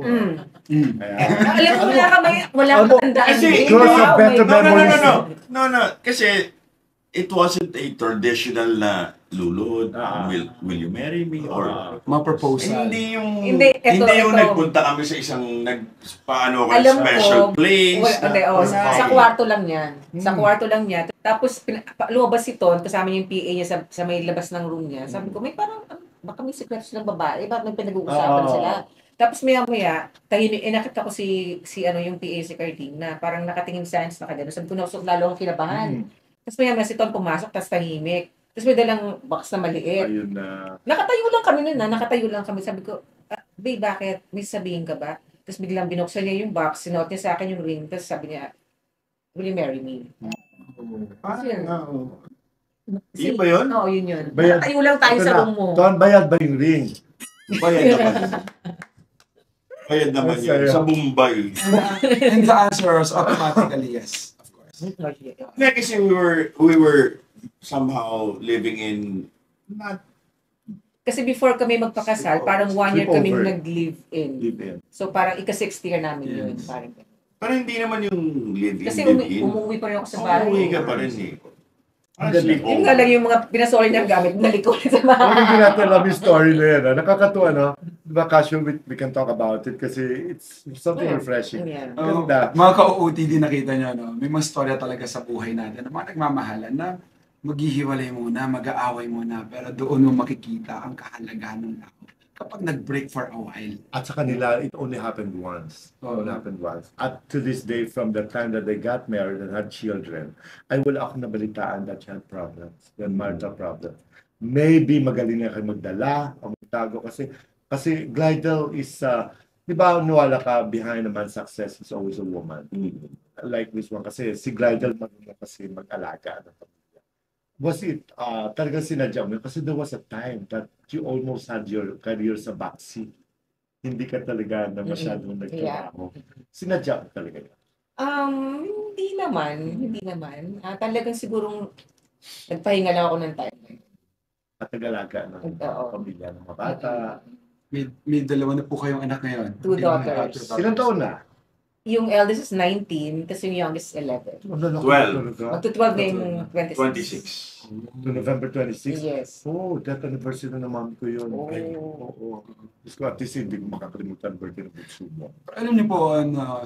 Kaya, Alam mo, wala kang tandaan. Kasi, Because of better memories. No. Kasi, it wasn't a traditional na lulod, Ah. will you marry me? Or Mga proposal. hindi yung Hindi, yung eto. nagpunta kami sa isang paano ko Alam special ko, place. hindi, sa kwarto lang yan. Sa kwarto lang niya. Tapos, lumabas si Ton, kasama niya yung PA niya sa may labas ng room niya. Sabi ko, may parang, baka may secret silang babae, bakit may pinag-uusapan Oo. sila? Tapos maya-maya, nakita ko si yung PA si Cardine na parang nakatingin sa akin, nakagano. Sabi ko, so, lalo akong kinabahan. Tapos maya-maya si Ton pumasok, tapos tahimik. Tapos may dalang box na maliit. Ayun na. Nakatayo lang kami nun, nakatayo lang kami. Sabi ko, babe, bakit? May sabihin ka ba? Tapos biglang binuksan niya yung box, sinuot niya sa akin yung ring, tapos sabi niya, will you marry me? Yun ba yun? Oo, yun. Bayad. Nakatayo lang tayo Ito sa na. room mo. Ton, bayad ba yung ring? Bayad naman. Bayad naman yun. Masaya. Sa Mumbai. And the answer was automatically yes, of course. Hindi, kasi we were somehow living in not Kasi before kami magpakasal, parang 1 year kami Sleepover. nag-live-in. Live in. So parang ika-6th year namin yun. Yes. Parang. pero hindi naman yung live-in. Kasi live-in. umuwi pa rin ako sa bahay. Umuwi ka pa rin eh. Ang galing. Yun nga lang yung mga pinasoli niyang gamit, naliko ulit sa Huwag bahay. hindi natin alam yung story na yan. Nakakatuwa, no? Diba, casual, we can talk about it kasi it's something Yeah. refreshing. Yeah. Ganda. Mga ka-OOTD nakita nyo, no? May mga storya talaga sa buhay natin. Mga nagmamahalan na maghihiwalay muna, mag-aaway muna, pero doon mo makikita ang kahalagahan ng tao kapag nag-break for a while. At sa kanila, it only happened once. It only happened once. At to this day, from the time that they got married and had children, ay wala akong nabalitaan that she had problems. Yan, marital problems. Maybe magaling na kayo magdala o magtago kasi Glidel is, di ba, nuwala ka, behind a man's success is always a woman. Like this one, kasi si Glidel marunong kasi mag-alaga ng pamilya. Was it talagang sinadya mo? Kasi there was a time that you almost had your career sa backseat. Hindi ka talaga na masyadong nagtrabaho. Sinadya mo talaga yun. Hindi naman. Talagang sigurong nagpahinga lang ako ng time. At nag-alaga ng Oo. pamilya ng mga bata. May dalawa na po kayong anak ngayon. 2 daughters. Ilang taon na? Yung eldest is 19, kasi yung youngest is 11. 12. Magto-12 na yung 26. 26. To November 26? Yes. Oh, that anniversary na naman ko yun. Oh. Ay, oo. Diyos ko, at least hindi ko makakalimutan birthday ng bunso mo. Alam niyo po,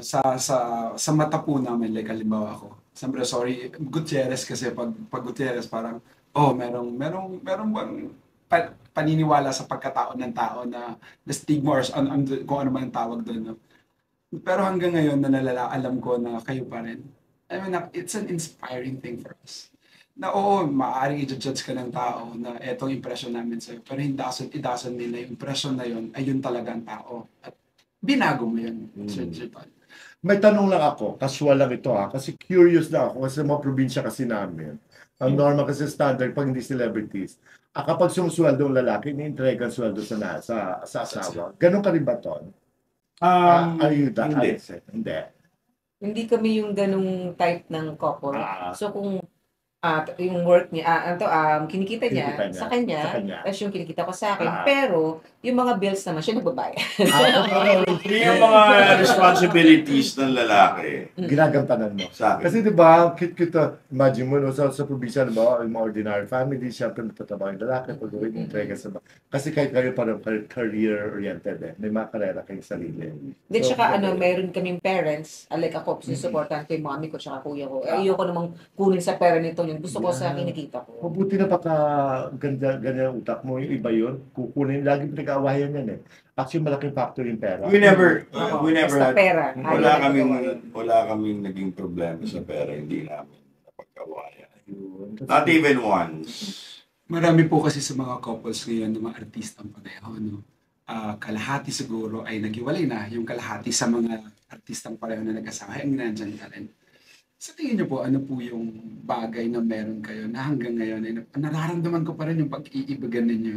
sa mata po namin, like halimbawa ako, siyempre sorry, Gutierrez kasi pag Gutierrez parang, merong bang paniniwala sa pagkatao ng tao na stigma or kung ano man ang tawag doon. No? Pero hanggang ngayon alam ko na kayo pa rin. I mean, it's an inspiring thing for us. Na maaaring i-judge ka ng tao na etong impression namin sa'yo. Pero it doesn't mean na yung impression na yun ay yun talaga ang tao. At binago mo yun, Sir Jipal. May tanong lang ako, casual lang ito kasi curious lang ako kasi mga probinsya kasi namin. Ang normal kasi standard pag hindi celebrities. Kapag sumusweldo ang lalaki, ini-entrega ang sweldo sa asawa. Ganon ka rin ba, Ton? Are you that? Hindi. Hindi. Hindi kami yung ganung type ng couple. Ah. So kung yung work niya, kinikita niya, Kinikita niya, sa kanya, sa kanya. tapos yung kinikita ko sa akin. Ah. Pero, yung mga bills naman, siya nagbabayad. Yung mga responsibilities ng lalaki Ginagampanan mo. sa akin. Kasi di ba, cute-cute, imagine mo, no, sa probinsya, di ba, yung mga ordinary family, siyempre nagtatrabaho yung lalaki, pag-uwi, entrega sa kasi kayo parang career-oriented may mga karera kayong sarili. Then, tsaka meron kaming parents, like ako, sinusuportahan ko yung mami ko, tsaka kuya ko. Ayoko namang kunin sa pera nito yun. Gusto ko sa kinikita ko. Mabuti na ganyan ang utak mo, yung iba yun, kukunin, lagi pinag-aawayan yan Actually, malaking factor yung pera. We never Basta had, pera. wala kaming naging problema sa pera, hindi namin napagkawayan. Not even once. Marami po kasi sa mga couples ngayon ng mga artistang pareho, no? Kalahati siguro ay naghiwalay na, yung kalahati sa mga artistang pareho na nag-asawa ay nandyan ka rin. Sa tingin niyo po, ano po yung bagay na meron kayo na hanggang ngayon ay nararamdaman ko pa rin yung pag-iibigan ninyo.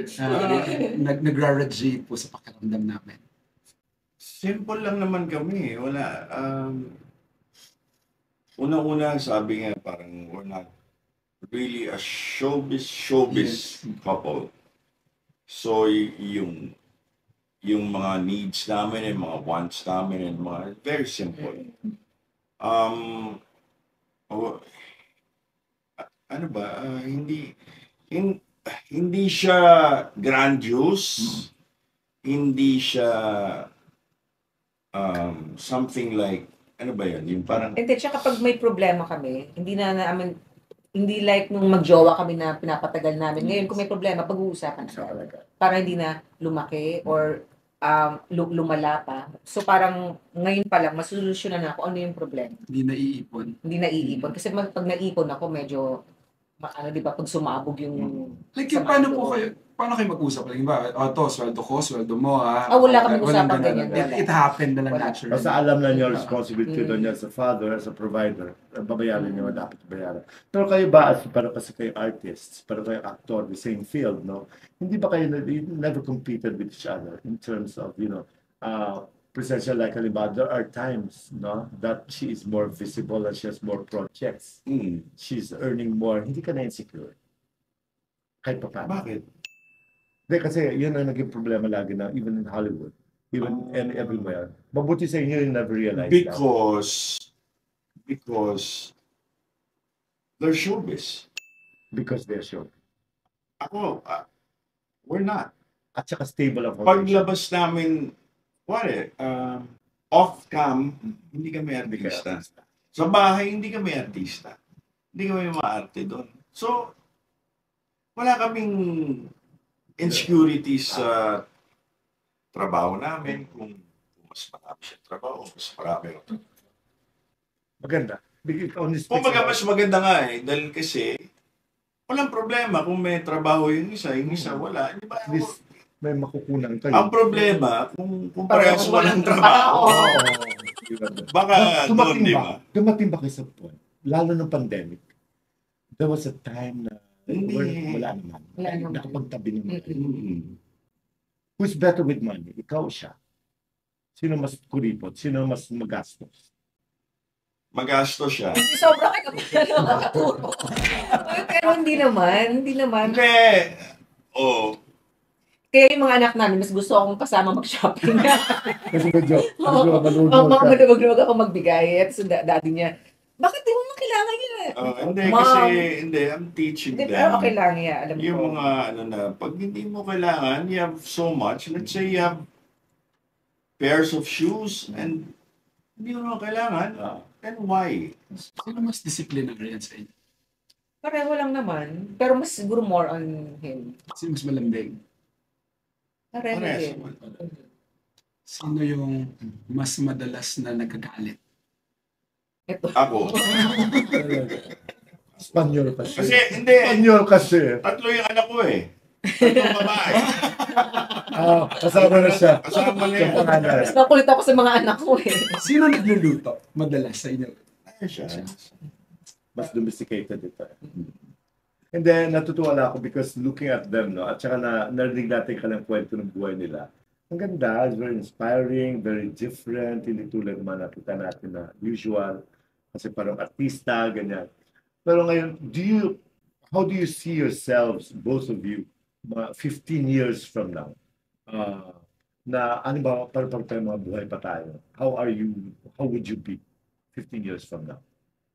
Nag-radiate po sa pakiramdam namin. Simple lang naman kami. Wala. Una-una, sabi nga parang we're not really a showbiz couple. So, yung mga needs namin and mga wants namin and mga very simple. ano ba, hin- hindi siya grandiose, hindi siya something like, ano ba yun, yung parang, Hindi, tsaka kapag may problema kami, hindi na namin, hindi like nung magjowa kami na pinapatagal namin. Ngayon, kung may problema, pag-uusapan Sa agad. talaga. Para hindi na lumaki or lumala pa. So parang ngayon pa lang, masolusyonan na kung ano yung problema. Hindi naiipon. Hindi naiipon. Kasi pag naipon ako, medyo, ano, di ba, pag sumabog yung... Like, yung paano kayo mag-usap? Like, ba, to, sweldo ko, sweldo mo, ha? Wala kami Walang usapang ganun. ganyan, wala. It happened na lang Wala. naturally. Basta alam na niyo responsibility doon niya as a father, as a provider. Babayaran niyo dapat bayaran. Pero kayo ba, pero kasi kayo artists, pero kayo actor, the same field, no? Hindi ba kayo you never competed with each other in terms of, presential, like halimbawa, there are times, no, that she is more visible and she has more projects. She's earning more. Hindi ka na insecure. Kahit pa paano. bakit? Hindi, kasi yun ang naging problema lagi na even in Hollywood, even and everywhere. Mabuti sa inyo, you never realize that. Because they're showbiz. Because they're sure. Ako, we're not. At saka stable ang foundation. Paglabas namin, off-cam, hindi kami artista. Sa bahay, hindi kami artista. Hindi kami maarte doon. So, wala kaming insecurities sa trabaho namin. Kung mas marami siya trabaho, mas marami ako. Maganda. Kumbaga, mas maganda nga dahil kasi, walang problema kung may trabaho yung isa wala. Di ba? At least may makukunan kayo. Ang problema, kung parehas walang trabaho, baka doon, di ba? Dumating ba kayo sa point, lalo ng pandemic, there was a time na wala naman. Wala naman. Nakapagtabi naman. Mm. Who's better with money? Ikaw o siya? Sino mas kuripot? Sino mas magastos? Magastos siya. Hindi sobra kayo nakaturo. Pero hindi naman. Hindi. Kaya yung mga anak namin, mas gusto akong kasama mag-shopping. Kasi medyo malunod Mga ka. maluwag ako magbigay. At so daddy niya, bakit di mo na kailangan yan? Hindi, Mom. kasi, I'm teaching Hindi, them. pero okay lang yan. Alam Yung ko. mga, pag hindi mo kailangan, you have so much. Let's say you have pairs of shoes and hindi mo naman kailangan. Then why? Sino mas disciplinarian sa inyo? Pareho lang naman. Pero mas siguro more on him. Sino mas malambing? Pareho Parehas din. naman. Sino yung mas madalas na nagagalit? Ito. Ako. Espanyol kasi. Kasi, hindi. Espanyol kasi. Tatlo yung anak ko Tatlong babae. Kasama na siya. Kasama na Yung yan. pangalan. Mas makulit ako sa mga anak ko eh. Sino nagluluto madalas sa inyo? Ay, siya. Mas domesticated ito. And then, natutuwa na ako because looking at them, no? At saka narinig natin kanilang kwento ng buhay nila. Ang ganda, it's very inspiring, very different, hindi tulad naman nakita natin na usual. Kasi parang artista, ganyan. Pero ngayon, how do you see yourselves, both of you, mga 15 years from now? Na ano ba, parang tayo mga buhay pa tayo? How would you be 15 years from now?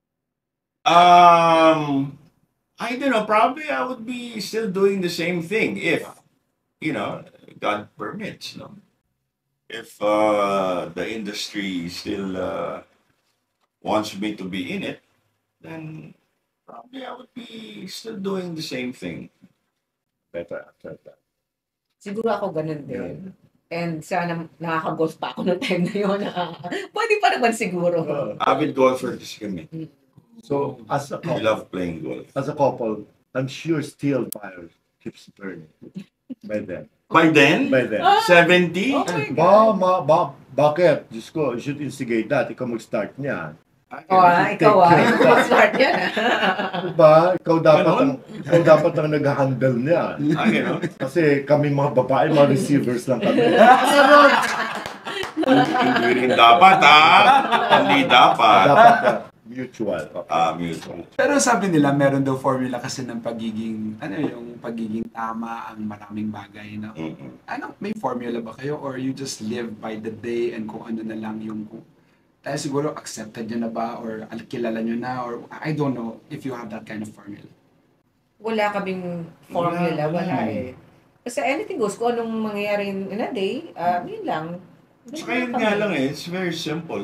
I don't know. Probably I would be still doing the same thing if, God permits. No? If the industry still wants me to be in it, then probably I would be still doing the same thing. Better after that. Siguro ako ganun din. And sana nakaka-golf pa ako noong time na yun. Pwede pa naman siguro. Avid golfer kasi kami. So, as a We couple, love playing golf. I'm sure still fire keeps burning by then. By then, By then. 70? Oh my God. Bakit? Diyos ko, you should instigate that. Ikaw mag-start niya. Ikaw Mag-start yan. Diba? Ikaw dapat ang nag-handle niya. Gano'n? Kasi kami mga babae, mga receivers lang kami. Hindi rin dapat, Hindi dapat. Dapat mutual. Mutual. Pero sabi nila, meron daw formula kasi ng pagiging tama ang maraming bagay, no? May formula ba kayo or you just live by the day and kung ano na lang yung siguro accepted nyo na ba or kilala nyo na or I don't know if you have that kind of formula. wala kaming formula, wala eh. Kasi anything goes, kung anong mangyayari in a day, yun lang. Saka yun nga lang it's very simple.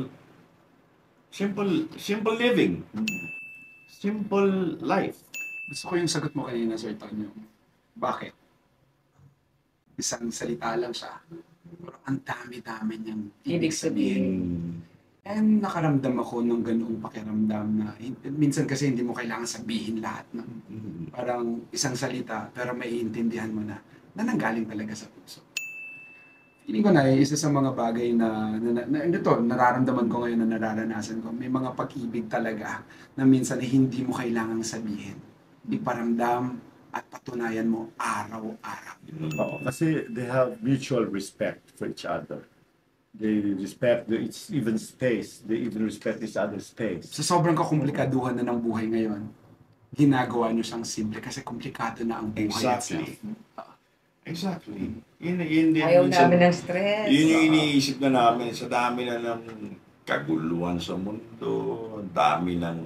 Simple living. Simple life. Gusto ko yung sagot mo kanina, Sir Tonyo. Bakit? Isang salita lang siya. Pero ang dami-dami niyang ibig sabihin. And nakaramdam ako ng ganoong pakiramdam na minsan kasi hindi mo kailangan sabihin lahat. No? Parang isang salita pero maiintindihan mo na nanggaling talaga sa puso. Feeling ko na isa sa mga bagay na ito, nararamdaman ko ngayon na nararanasan ko. May mga pag-ibig talaga na minsan hindi mo kailangang sabihin. Iparamdam at patunayan mo araw-araw. Oo, kasi they have mutual respect for each other. They respect it's even space. They even respect each other's space. Sa sobrang kakomplikaduhan na ng buhay ngayon, ginagawa niyo siyang simple kasi komplikado na ang buhay Exactly. itself. Exactly. Yun din. Ayaw minsan, namin ng stress. Yun yung iniisip na namin sa dami na ng kaguluhan sa mundo, dami ng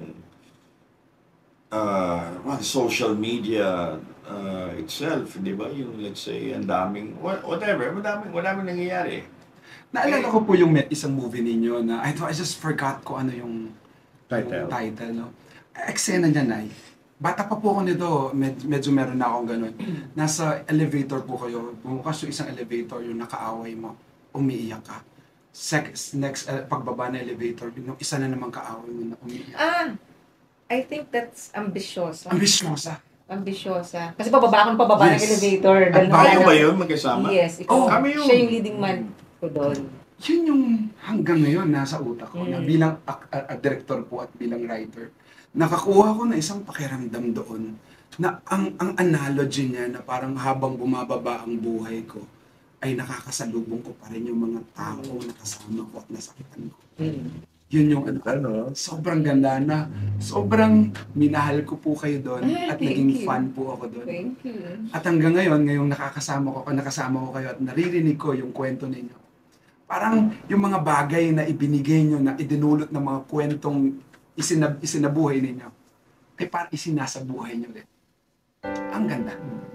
social media itself, di ba? Yung let's say, ang daming, whatever, madaming nangyayari. Naalala ko po yung isang movie ninyo na I just forgot ko ano yung title, no? Eksena niya, Nay. Bata pa po ako nito, medyo meron na akong ganun. Nasa elevator po kayo, bumukas yung isang elevator, yung nakaaway mo, umiiyak ka. Next, pagbaba na elevator, yung isa na naman kaaway mo na umiiyak. I think that's ambisyosa. Ambisyosa. Kasi pababa ng elevator. Tayo ba yun magkasama? Yes, ikaw. Kami yun. Siya yung leading man ko doon. Yun yung hanggang ngayon nasa utak ko na bilang director po at bilang writer. Nakakuha ko na isang pakiramdam doon na ang analogy niya na parang habang bumababa ang buhay ko ay nakakasalubong ko pa rin yung mga tao na kasama ko at nasakitan ko. Yun yung sobrang ganda na sobrang minahal ko po kayo doon at naging fan po ako doon. Thank you. At hanggang ngayon, ngayong nakasama ko kayo at naririnig ko yung kwento ninyo. Parang yung mga bagay na ibinigay nyo, na idinulot ng mga kwentong isinabuhay ninyo, ay parang isinasabuhay nyo ulit. Ang ganda.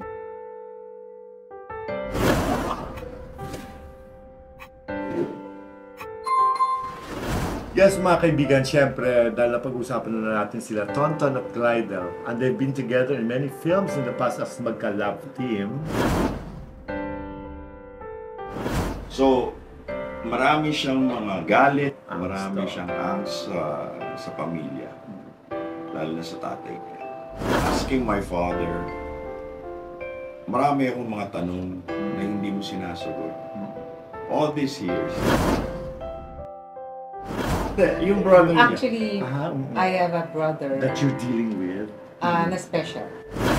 Yes, mga kaibigan, syempre, dahil napag-usapan na natin sila, Tonton at Glidel, and they've been together in many films in the past as magka-love team. So, marami siyang mga galit, marami siyang angst sa pamilya. Lalo na sa tatay niya. Asking my father, marami akong mga tanong na hindi mo sinasagot. All these years. Yung brother niya. Actually, I have a brother that you're dealing with. na special.